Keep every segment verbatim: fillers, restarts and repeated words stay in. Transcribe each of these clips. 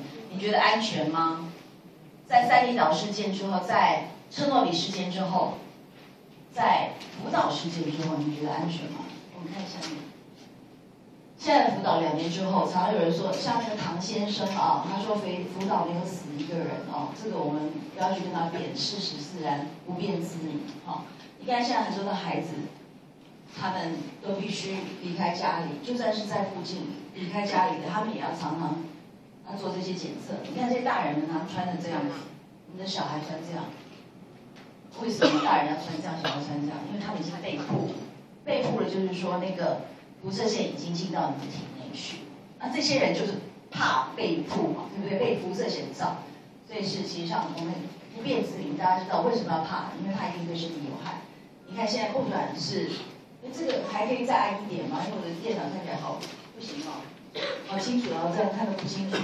你觉得安全吗？在三里岛事件之后，在车诺比事件之后，在福岛事件之后，你觉得安全吗？我们看下面。现在的福岛两年之后，常常有人说，像那个唐先生啊，他说福福岛没有死一个人哦，这个我们不要去跟他辩，事实自然不辩之理。哈、哦，你看现在很多的孩子，他们都必须离开家里，就算是在附近离开家里的，他们也要常常要做这些检测。你看这些大人们，他们穿成这样子，你的小孩穿这样，为什么大人要穿这样，小孩穿这样？因为他们已经被迫，被迫了，就是说那个辐射线已经进到你的体内去。那这些人就是怕被迫嘛，对不对？被辐射线照，所以是其实上我们不辩之理，大家知道为什么要怕？因为怕一定对身体有害。你看现在不管是，这个还可以再暗一点吗？因为我的电脑看起来好不行哦，好清楚哦，这样看得不清楚。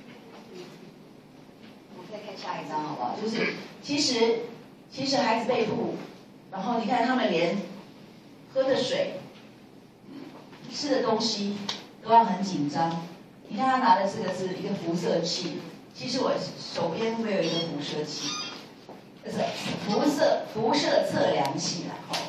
我再看下一张好不好？就是其实其实孩子被捕，然后你看他们连喝的水、吃的东西都要很紧张。你看他拿的这个是一个辐射器，其实我手边会有一个辐射器，这是辐射辐射测量器啦，哈。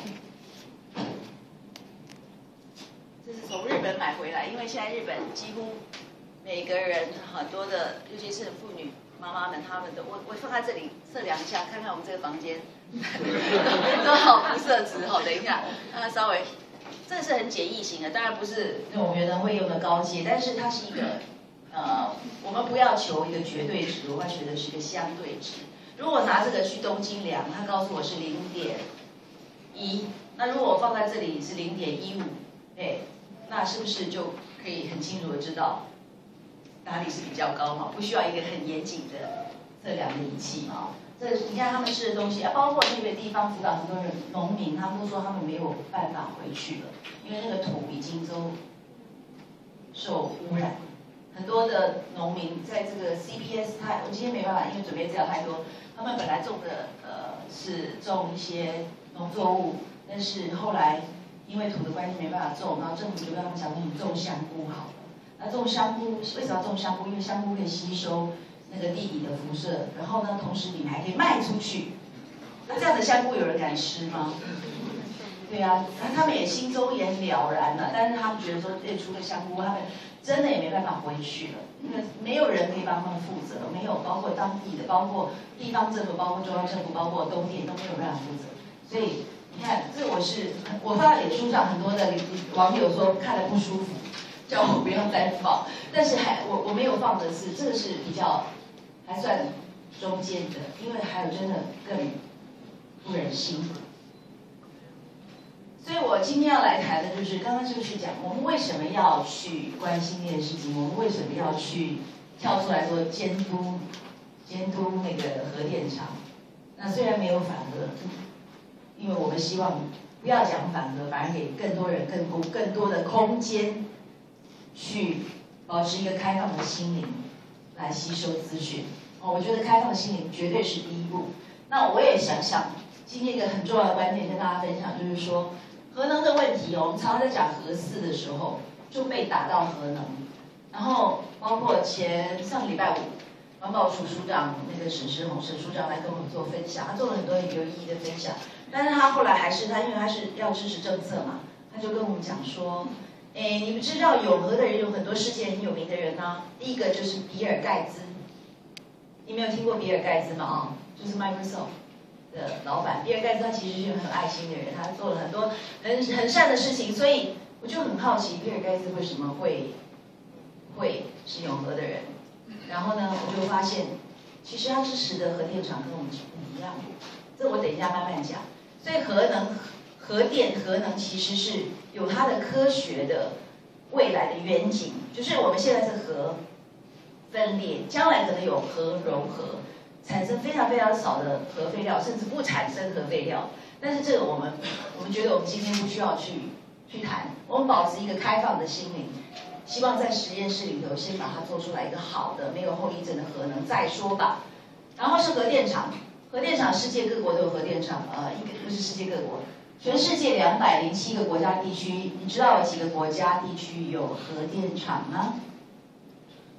这是从日本买回来，因为现在日本几乎每个人很多的，尤其是妇女妈妈们，他们的我我放在这里测量一下，看看我们这个房间多少辐射值。好，等一下，让它稍微。这是很简易型的，当然不是我们原来会用的高阶，但是它是一个，呃，我们不要求一个绝对值，我们要求的是一个相对值。如果我拿这个去东京量，它告诉我是零点一，那如果我放在这里是零点一五，哎，那是不是就可以很清楚的知道哪里是比较高嘛？不需要一个很严谨的测量的仪器嘛？这你看他们吃的东西啊，包括那个地方福岛很多人农民，他们都说他们没有办法回去了，因为那个土已经都受污染。很多的农民在这个 C P S， 他我今天没办法，因为准备资料太多。他们本来种的呃是种一些农作物，但是后来因为土的关系没办法种，然后政府就跟他们讲说你种香菇好了。那种香菇为什么要种香菇？因为香菇可以吸收那个地底的辐射，然后呢，同时你们还可以卖出去。那这样的香菇有人敢吃吗？对啊，然后他们也心中也很了然了，但是他们觉得说，哎，除了香菇，他们真的也没办法回去了，因为没有人可以帮他们负责，没有包括当地的，包括地方政府，包括中央政府，包括东电都没有办法负责。所以你看，这我是我发在脸书上，很多的网友说看了不舒服，叫我不要再放，但是还我我没有放的是，这个是比较还算中间的，因为还有真的更不忍心。所以我今天要来谈的就是，刚刚就是讲我们为什么要去关心这件事情，我们为什么要去跳出来说监督监督那个核电厂。那虽然没有反核，因为我们希望不要讲反核，反而给更多人更多更多的空间，去保持一个开放的心灵来吸收资讯。哦，我觉得开放的心灵绝对是第一步。那我也想想今天一个很重要的观点跟大家分享，就是说。核能的问题哦，我们常常在讲核四的时候就被打到核能，然后包括前上个礼拜五，环保署署长那个沈世宏沈署长来跟我们做分享，他做了很多有意义的分享，但是他后来还是他因为他是要支持政策嘛，他就跟我们讲说，哎，你们知道永和的人有很多世界很有名的人呢、啊，第一个就是比尔盖茨，你没有听过比尔盖茨吗？啊，就是 Microsoft。的老板比尔盖茨他其实是很有爱心的人，他做了很多很很善的事情，所以我就很好奇比尔盖茨为什么会会是永和的人。然后呢，我就发现其实他支持的核电厂跟我们不一样，这我等一下慢慢讲。所以核能、核电、核能其实是有它的科学的未来的远景，就是我们现在是核分裂，将来可能有核融合。产生非常非常少的核废料，甚至不产生核废料。但是这个我们，我们觉得我们今天不需要去去谈，我们保持一个开放的心灵，希望在实验室里头先把它做出来一个好的、没有后遗症的核能再说吧。然后是核电厂，核电厂世界各国都有核电厂，呃，应该不是世界各国，全世界两百零七个国家地区，你知道有几个国家地区有核电厂吗？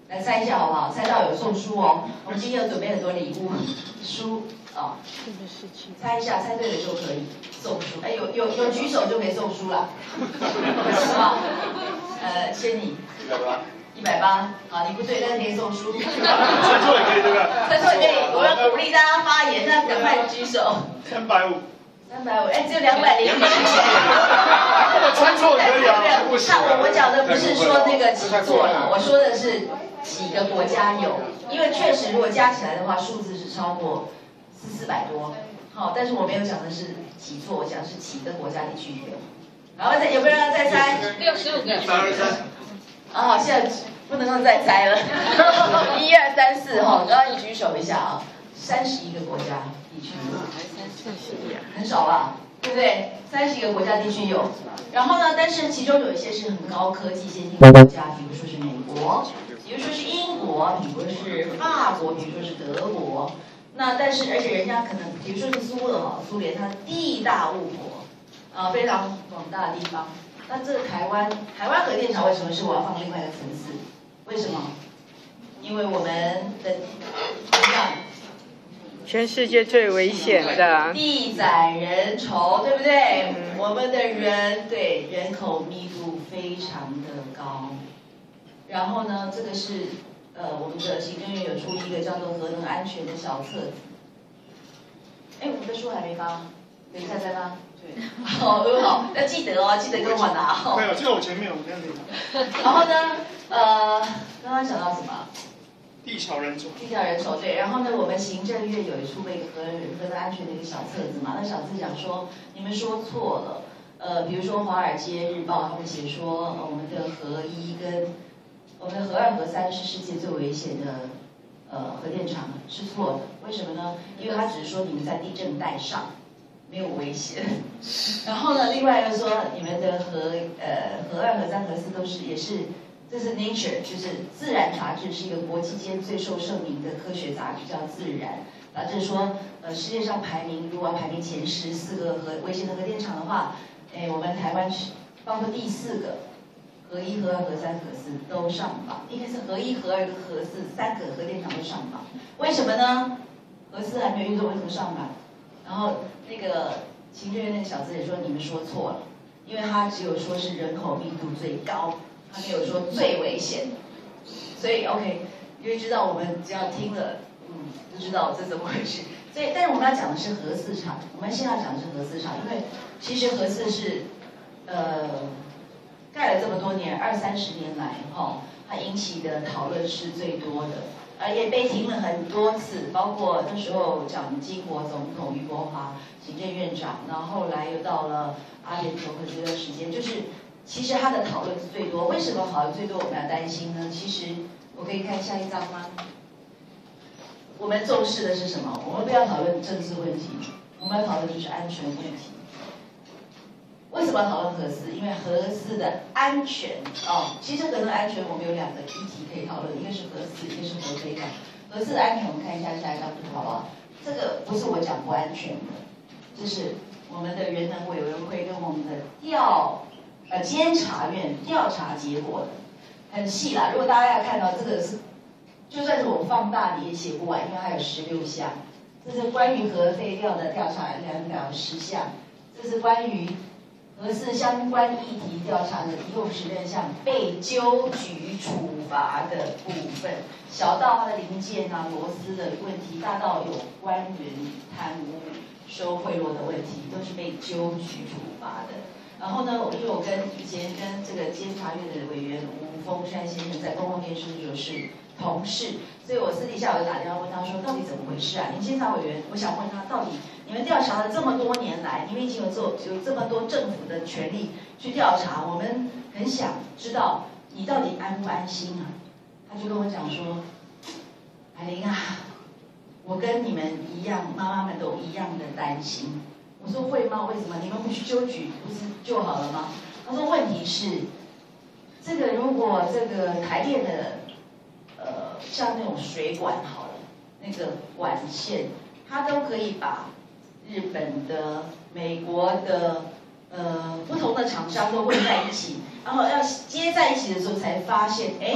来猜一下好不好？猜到有送书哦。我们今天有准备很多礼物，书啊，猜一下，猜对了就可以送书。哎，有有有举手就可以送书了，是吗？呃，仙女。 一百八。 一百八，好，你不对，但是可以送书。 猜错也可以，对不对？ 猜错也可以，我要鼓励大家发言，那赶快举手。 三百五。 三百五，哎，只有两百零五。 猜错可以啊。 那我我讲的不是说那个几座了，我说的是几个国家有，因为确实如果加起来的话，数字是超过四四百多。好，但是我没有讲的是几座，我讲的是几个国家地区有。然后再有没有人再猜？ 六十五个。 一百二十三。 啊，现在不能够再猜了。一二三四哈，刚刚你举手一下啊，三十一个国家地区有，很少吧？对不对？三十一个国家地区有。然后呢，但是其中有一些是很高科技先进的国家，比如说是美国，比如说是英国，比如说是法国，比如说是德国。那但是而且人家可能，比如说是苏俄哈，苏联它地大物博，啊、呃，非常广大的地方。那这个台湾，台湾核电厂为什么是我要放另外一个层次？为什么？因为我们的怎么样？ 全世界最危险的地载人稠，对不对？嗯、我们的人对人口密度非常的高。然后呢，这个是呃我们的行政院有出一个叫做核能安全的小册子。哎，我们的书还没发，等一下再发。对，好，很好，要记得哦，记得跟我拿哦。 没有，就在我前面，我这样子拿。 然后呢，呃，刚刚讲到什么？ 地小人稠。 地小人稠，对。然后呢，我们行政院有出了一个核核能安全的一个小册子嘛，那小册子讲说，你们说错了。呃，比如说《华尔街日报》他们写说，呃，我们的核一跟我们的核二、核三是世界最危险的呃核电厂，是错的。为什么呢？因为他只是说你们在地震带上。没有危险，然后呢？另外又说你们的核呃核二、核三、核四都是也是，这是 Nature， 就是自然杂志，是一个国际间最受盛名的科学杂志，叫自然杂志说，呃世界上排名如果排名前十四个核危险的核电厂的话，哎我们台湾是包括第四个，核一、核二、核三、核四都上榜，应该是核一、核二跟核四三个核电厂都上榜，为什么呢？核四还没有运作，为什么上榜？然后那个行政院那个小子也说你们说错了，因为他只有说是人口密度最高，他没有说最危险，所以 OK， 因为知道我们只要听了，嗯，就知道这怎么回事。所以，但是我们要讲的是核四厂，我们现在讲的是核四厂，因为其实核四是，呃，盖了这么多年，二三十年来哈、哦，它引起的讨论是最多的。呃，也被停了很多次，包括那时候蒋经国总统、俞国华行政院长，然后后来又到了阿扁总统这段时间，就是其实他的讨论是最多。为什么讨论最多？我们要担心呢？其实我可以看下一章吗？我们重视的是什么？我们不要讨论政治问题，我们要讨论就是安全问题。为什么要讨论核四？因为核四的安全哦，其实核能安全我们有两个议题可以讨论，一个是核四，一个是核废料。核四的安全，我们看一下下一张图好不好？这个不是我讲不安全的，这是我们的原能委员会跟我们的调呃监察院调查结果的，很细啦。如果大家要看到这个是，就算是我放大你也写不完，因为它有十六项。这是关于核废料的调查两百十项，这是关于核四相关议题调查的一共十六项被纠举处罚的部分，小到它的零件啊、螺丝的问题，大到有官员贪污、收贿赂的问题，都是被纠举处罚的。然后呢，因为我跟以前跟这个监察院的委员吴峰山先生在公共电视的时候是同事，所以我私底下我就打电话问他说，到底怎么回事啊？您监察委员，我想问他，到底你们调查了这么多年来，你们已经有做有这么多政府的权利去调查，我们很想知道你到底安不安心啊？他就跟我讲说，海玲啊，我跟你们一样，妈妈们都一样的担心。我说会吗？为什么？你们不去纠举不是就好了吗？他说问题是，这个如果这个台电的，呃，像那种水管好了，那个管线，它都可以把日本的、美国的，呃，不同的厂商都混在一起，然后要接在一起的时候才发现，哎，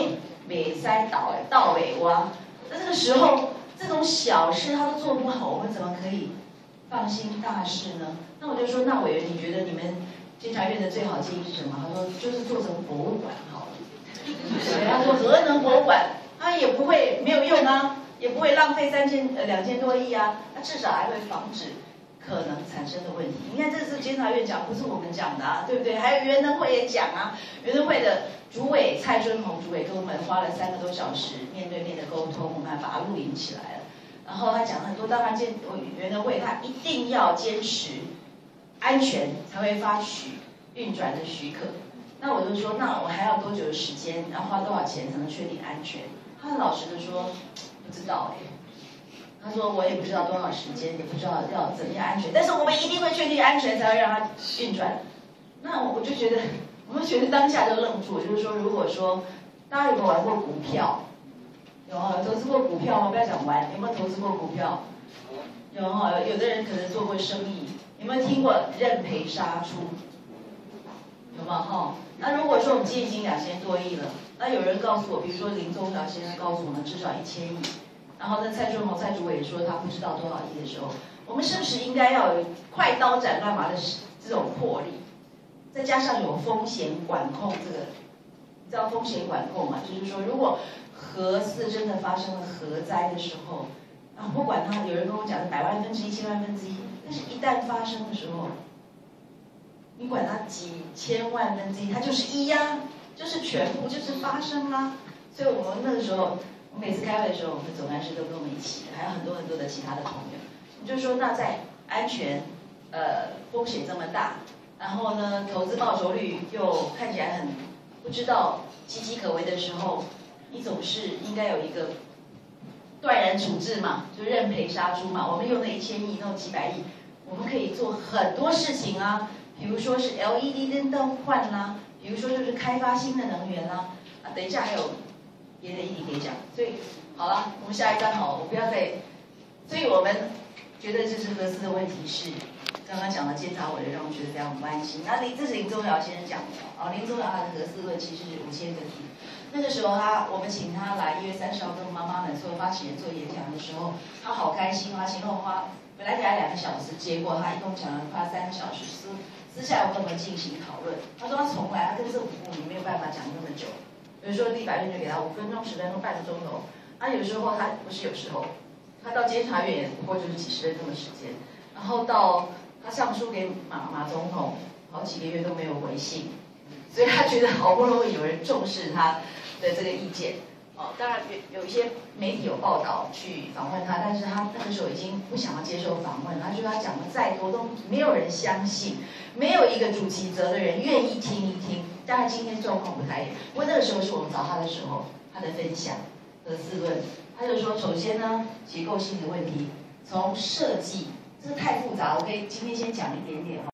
北塞倒倒尾蛙。那这个时候，这种小事他都做不好，我们怎么可以放心大事呢？那我就说，那委员，你觉得你们监察院的最好建议是什么？他说，就是做成博物馆好了。对，他说核能博物馆，它也不会没有用啊，也不会浪费三千呃两千多亿啊，那至少还会防止可能产生的问题。你看，这是监察院讲，不是我们讲的啊，对不对？还有原能会也讲啊，原能会的主委蔡春红主委跟我们花了三个多小时面对面的沟通，我们还把它录影起来了。然后他讲了很多，当然监原能会他一定要坚持安全才会发许运转的许可。那我就说，那我还要多久的时间，要花多少钱才能确定安全？他很老实的说，不知道哎、欸。他说我也不知道多少时间，也不知道要怎么样安全，但是我们一定会确定安全才会让它运转。那我就觉得，我们觉得当下就愣住，就是说，如果说大家有没有玩过股票？有啊，投资过股票吗？不要讲玩，有没有投资过股票？有哈，有的人可能做过生意，有没有听过认赔杀出？有没有哈？那如果说我们今天已经两千多亿了，那有人告诉我，比如说林宗尧先生告诉我们至少一千亿。然后呢，蔡春红蔡主委说他不知道多少亿的时候，我们是不是应该要有快刀斩乱麻的这种魄力，再加上有风险管控这个，你知道风险管控嘛？就是说，如果核四真的发生了核灾的时候，啊，不管它有人跟我讲是百万分之一、千万分之一，但是一旦发生的时候，你管它几千万分之一，它就是一呀、啊，就是全部就是发生啦。所以我们那个时候。我每次开会的时候，我们总干事都跟我们一起，还有很多很多的其他的朋友。我就说，那在安全，呃，风险这么大，然后呢，投资报酬率又看起来很不知道岌岌可危的时候，你总是应该有一个断然处置嘛，就认赔杀出嘛。我们用那一千亿，弄几百亿，我们可以做很多事情啊，比如说是 L E D 灯灯换啦，比如说就是开发新的能源啦，啊，等一下还有。别的议题可以讲，所以好了，我们下一章好，我不要再，所以我们觉得就是核四的问题是刚刚讲的监察委员让我觉得非常关心。那林这是林宗尧先生讲的哦，林宗尧他的核四论其实是五千个题。那个时候他我们请他来一月三十号跟妈妈们所有发起人做演讲的时候，他好开心啊，前后花本来给他两个小时，结果他一共讲了花三个小时，私私下有跟我们进行讨论。他说他从来他跟政府部门没有办法讲那么久。有时候立法院就给他五分钟、十分钟、半个钟头，啊，有时候他不是有时候，他到监察院也不过就是几十分钟的时间，然后到他上书给马马总统，好几个月都没有回信，所以他觉得好不容易有人重视他的这个意见，哦，当然有有一些媒体有报道去访问他，但是他那个时候已经不想要接受访问，他觉得他讲的再多都没有人相信，没有一个主其责的人愿意听一听。当然今天状况不太一样，不过那个时候是我们找他的时候，他的分享和自论，他就说，首先呢，结构性的问题，从设计，这太复杂，我可以今天先讲一点点。